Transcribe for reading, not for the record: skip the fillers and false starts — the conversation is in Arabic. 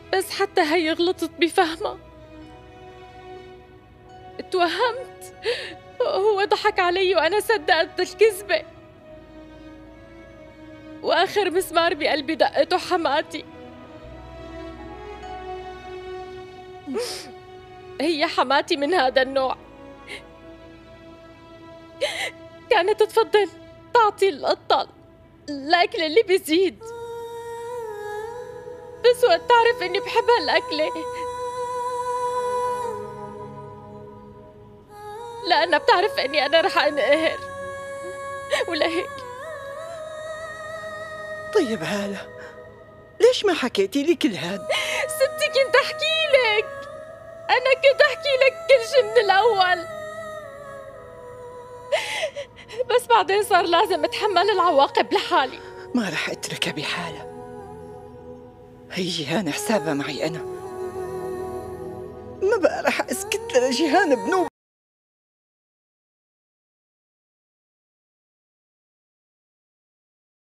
بس حتى هي غلطت بفهمها. اتوهمت، هو ضحك علي وأنا صدقت الكذبة، وآخر مسمار بقلبي دقته حماتي. هي حماتي من هذا النوع، كانت تفضل تعطي القطة الأكل اللي بيزيد، بس وقت تعرف إني بحب هالأكلة لأنها بتعرف إني أنا رح أنقهر، ولهيك. طيب هالة، ليش ما حكيتي لي كل هاد؟ ستي كنت أحكي لك، أنا كنت أحكي لك كل شي من الأول، بس بعدين صار لازم أتحمل العواقب لحالي. ما رح أتركها بحالها، هي جيهان حسابها معي أنا، ما بقى رح أسكت لجيهان بنوب.